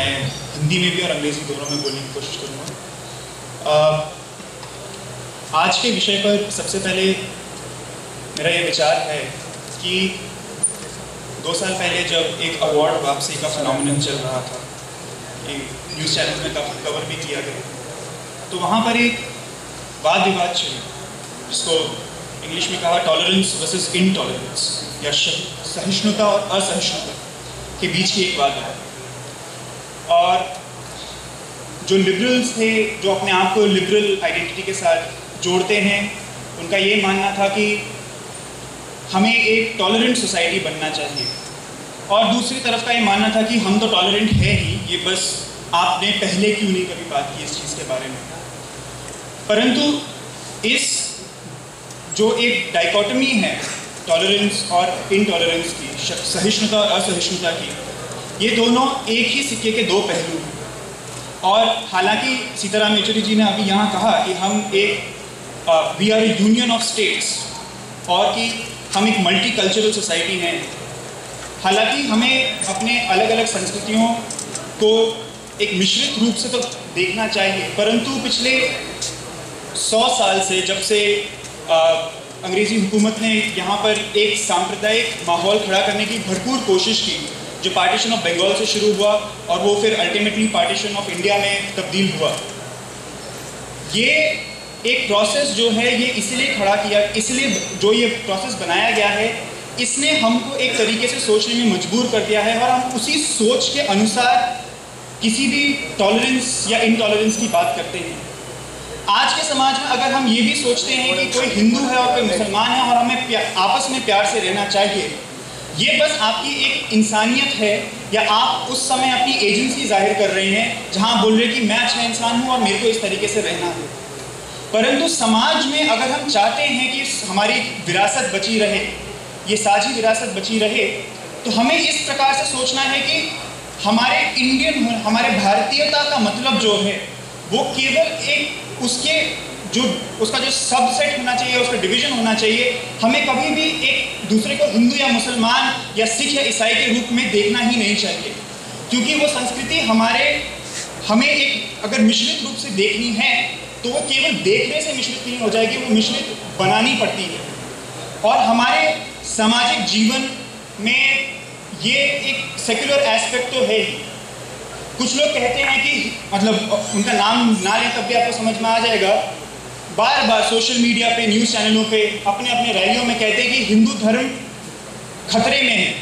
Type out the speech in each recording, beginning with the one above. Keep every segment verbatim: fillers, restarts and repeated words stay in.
मैं हिंदी में भी और अंग्रेज़ी दोनों में बोलने की कोशिश करूँगा। आज के विषय पर सबसे पहले मेरा ये विचार है कि दो साल पहले जब एक अवार्ड वापसी का फिनोमिनन चल रहा था, न्यूज़ चैनल में काफ़ी कवर भी किया गया, तो वहाँ पर एक वाद विवाद चली जिसको इंग्लिश में कहा टॉलरेंस वर्सेस इनटॉलरेंस, या सहिष्णुता और असहिष्णुता के बीच की एक वाद है। और जो लिबरल्स थे, जो अपने आप को लिबरल आइडेंटिटी के साथ जोड़ते हैं, उनका ये मानना था कि हमें एक टॉलरेंट सोसाइटी बनना चाहिए, और दूसरी तरफ का ये मानना था कि हम तो टॉलरेंट है ही, ये बस आपने पहले क्यों नहीं कभी बात की इस चीज़ के बारे में। परंतु इस जो एक डाइकोटमी है टॉलरेंस और इनटॉलरेंस की, सहिष्णुता और असहिष्णुता की, ये दोनों एक ही सिक्के के दो पहलू हैं। और हालांकि सीताराम येचुरी जी ने अभी यहाँ कहा कि हम एक we are a union of states और कि हम एक मल्टी कल्चरल सोसाइटी हैं, हालांकि हमें अपने अलग अलग संस्कृतियों को एक मिश्रित रूप से तो देखना चाहिए, परंतु पिछले सौ साल से जब से आ, अंग्रेज़ी हुकूमत ने यहाँ पर एक सांप्रदायिक माहौल खड़ा करने की भरपूर कोशिश की, जो पार्टीशन ऑफ बंगाल से शुरू हुआ और वो फिर अल्टीमेटली पार्टीशन ऑफ इंडिया में तब्दील हुआ। ये एक प्रोसेस जो है ये इसलिए खड़ा किया, इसलिए जो ये प्रोसेस बनाया गया है, इसने हमको एक तरीके से सोचने में मजबूर कर दिया है, और हम उसी सोच के अनुसार किसी भी टॉलरेंस या इनटॉलरेंस की बात करते हैं। आज के समाज में अगर हम ये भी सोचते हैं कि कोई हिंदू है और कोई मुसलमान है और हमें आपस में प्यार से रहना चाहिए, ये बस आपकी एक इंसानियत है, या आप उस समय अपनी एजेंसी जाहिर कर रहे हैं जहां बोल रहे हैं कि मैं अच्छा इंसान हूं और मेरे को इस तरीके से रहना है। परंतु समाज में अगर हम चाहते हैं कि हमारी विरासत बची रहे, ये साझी विरासत बची रहे, तो हमें इस प्रकार से सोचना है कि हमारे इंडियन, हमारे भारतीयता का मतलब जो है वो केवल एक उसके जो उसका जो सबसेट होना चाहिए, उसका डिवीजन होना चाहिए। हमें कभी भी एक दूसरे को हिंदू या मुसलमान या सिख या ईसाई के रूप में देखना ही नहीं चाहिए, क्योंकि वो संस्कृति हमारे हमें एक अगर मिश्रित रूप से देखनी है तो वो केवल देखने से मिश्रित नहीं हो जाएगी, वो मिश्रित बनानी पड़ती है। और हमारे सामाजिक जीवन में ये एक सेक्युलर एस्पेक्ट तो है ही। कुछ लोग कहते हैं कि मतलब उनका नाम ना लें तब भी आपको समझ में आ जाएगा, बार बार सोशल मीडिया पे, न्यूज़ चैनलों पे, अपने अपने रैलियों में कहते हैं कि हिंदू धर्म खतरे में है,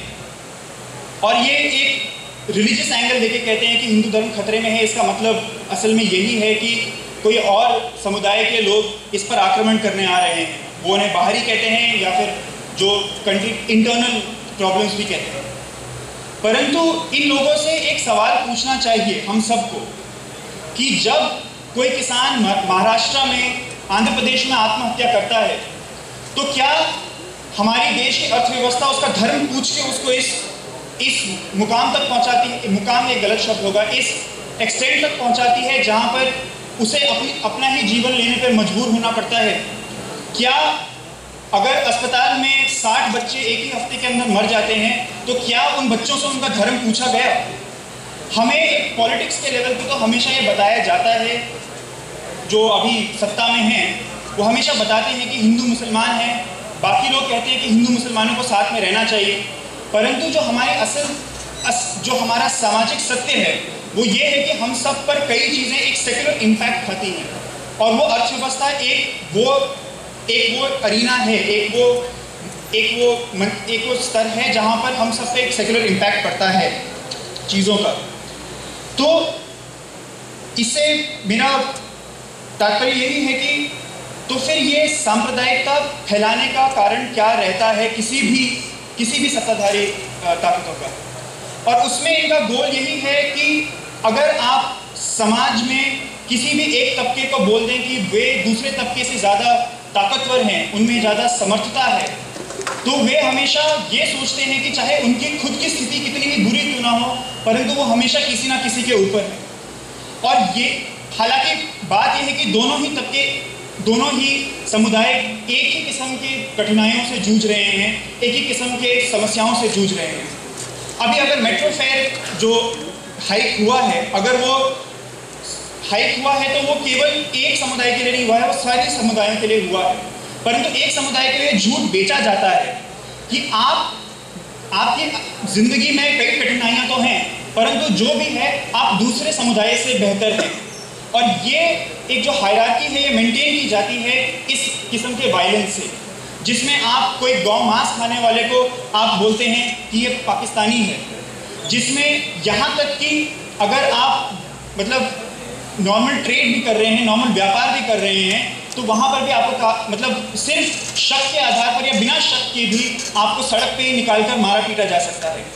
और ये एक रिलीजियस एंगल देके कहते हैं कि हिंदू धर्म खतरे में है। इसका मतलब असल में यही है कि कोई और समुदाय के लोग इस पर आक्रमण करने आ रहे हैं, वो उन्हें बाहरी कहते हैं या फिर जो कंट्री इंटरनल प्रॉब्लम्स भी कहते हैं। परंतु इन लोगों से एक सवाल पूछना चाहिए हम सबको कि जब कोई किसान महाराष्ट्र में, आंध्र प्रदेश में आत्महत्या करता है, तो क्या हमारी देश की अर्थव्यवस्था उसका धर्म पूछ के उसको इस इस मुकाम तक पहुंचाती है, मुकाम एक गलत शब्द होगा, इस एक्सटेंट तक पहुंचाती है जहां पर उसे अपनी अपना ही जीवन लेने पर मजबूर होना पड़ता है? क्या अगर अस्पताल में साठ बच्चे एक ही हफ्ते के अंदर मर जाते हैं, तो क्या उन बच्चों से उनका धर्म पूछा गया? हमें पॉलिटिक्स के लेवल पे तो हमेशा ये बताया जाता है, जो अभी सत्ता में हैं वो हमेशा बताते हैं कि हिंदू मुसलमान हैं, बाकी लोग कहते हैं कि हिंदू मुसलमानों को साथ में रहना चाहिए। परंतु जो हमारे असल अस, जो हमारा सामाजिक सत्य है वो ये है कि हम सब पर कई चीज़ें एक सेक्युलर इम्पैक्ट खाती हैं, और वो अर्थव्यवस्था एक वो एक वो अरीना है, एक वो एक वो एक वो स्तर है जहाँ पर हम सब पे एक सेक्युलर इम्पैक्ट पड़ता है चीज़ों का। तो इससे मेरा तात्पर्य यही है कि तो फिर ये सांप्रदायिकता फैलाने का कारण क्या रहता है किसी भी किसी भी सत्ताधारी ताकतों का? और उसमें इनका गोल यही है कि अगर आप समाज में किसी भी एक तबके को बोल दें कि वे दूसरे तबके से ज़्यादा ताकतवर हैं, उनमें ज़्यादा समर्थता है, तो वे हमेशा ये सोचते हैं कि चाहे उनकी खुद की स्थिति कितनी भी बुरी क्यों ना हो, परंतु वो हमेशा किसी ना किसी के ऊपर है। और ये हालांकि बात यह है कि दोनों ही तबके, दोनों ही समुदाय एक ही किस्म की कठिनाइयों से जूझ रहे हैं, एक ही किस्म के समस्याओं से जूझ रहे हैं। अभी अगर मेट्रो फेयर जो हाइक हुआ है, अगर वो हाइक हुआ है तो वो केवल एक समुदाय के लिए नहीं हुआ है, वो सारे समुदायों के लिए हुआ है। परंतु एक समुदाय के लिए झूठ बेचा जाता है कि आप आपकी जिंदगी में कई कठिनाइयां तो हैं, परंतु जो भी है आप दूसरे समुदाय से बेहतर हैं। और ये एक जो हायरार्की है ये मेंटेन की जाती है इस किस्म के वायलेंस से, जिसमें आप कोई गौ मांस खाने वाले को आप बोलते हैं कि ये पाकिस्तानी है, जिसमें यहाँ तक कि अगर आप मतलब नॉर्मल ट्रेड भी कर रहे हैं, नॉर्मल व्यापार भी कर रहे हैं, तो वहाँ पर भी आपको मतलब सिर्फ शक के आधार पर या बिना शक के भी आपको सड़क पे निकाल कर मारा पीटा जा सकता है।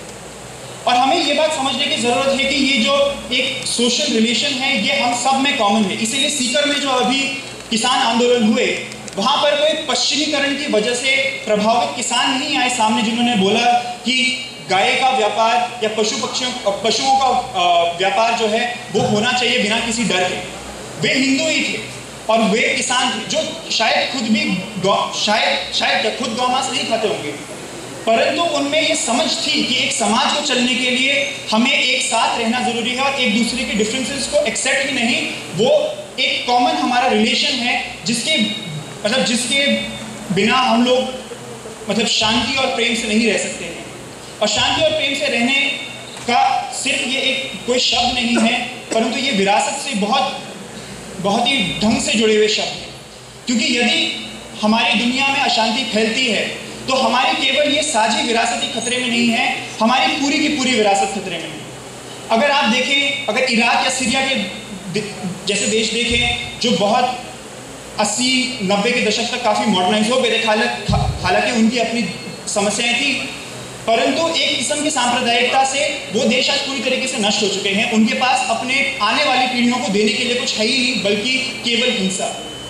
और हमें ये बात समझने की ज़रूरत है कि ये जो एक सोशल रिलेशन है ये हम सब में कॉमन है। इसीलिए सीकर में जो अभी किसान आंदोलन हुए, वहाँ पर कोई पश्चिमीकरण की वजह से प्रभावित किसान नहीं आए सामने जिन्होंने बोला कि गाय का व्यापार या पशु पक्षियों पशुओं का व्यापार जो है वो होना चाहिए बिना किसी डर के। वे हिंदू ही थे और वे किसान थे जो शायद खुद भी गौ शायद शायद खुद गौ मांस नहीं खाते होंगे, परंतु उनमें ये समझ थी कि एक समाज को चलने के लिए हमें एक साथ रहना जरूरी है और एक दूसरे के डिफरेंसेस को एक्सेप्ट ही नहीं, वो एक कॉमन हमारा रिलेशन है जिसके मतलब जिसके बिना हम लोग मतलब शांति और प्रेम से नहीं रह सकते हैं। और शांति और प्रेम से रहने का सिर्फ ये एक कोई शब्द नहीं है, परंतु ये विरासत से बहुत बहुत ही ढंग से जुड़े हुए शब्द हैं। क्योंकि यदि हमारी दुनिया में अशांति फैलती है तो हमारी केवल ये साझी विरासत ही खतरे में नहीं है, हमारी पूरी की पूरी विरासत खतरे में है। अगर आप देखें, अगर इराक या सीरिया के जैसे देश देखें जो बहुत अस्सी नब्बे के दशक तक काफ़ी मॉडर्नाइज हो गए थे, हालांकि उनकी अपनी समस्याएं थी, परंतु एक किस्म की सांप्रदायिकता से वो देश आज पूरी तरीके से नष्ट हो चुके हैं। उनके पास अपने आने वाली पीढ़ियों को देने के लिए कुछ है ही नहीं, बल्कि केवल हिंसा।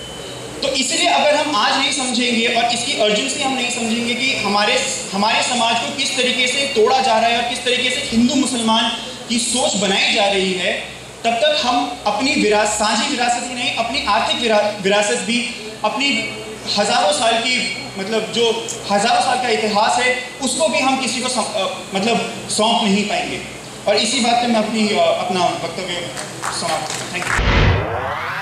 तो इसलिए अगर हम आज नहीं समझेंगे और इसकी अर्जेंसी हम नहीं समझेंगे कि हमारे हमारे समाज को किस तरीके से तोड़ा जा रहा है और किस तरीके से हिंदू मुसलमान की सोच बनाई जा रही है, तब तक हम अपनी विरासत साझी विरासत ही नहीं, अपनी आर्थिक विरा, विरासत भी, अपनी हज़ारों साल की मतलब जो हज़ारों साल का इतिहास है उसको भी हम किसी को सम, आ, मतलब सौंप नहीं पाएंगे। और इसी बात पे मैं अपनी अपना वक्तव्य समाप्त करता हूं। Thank you.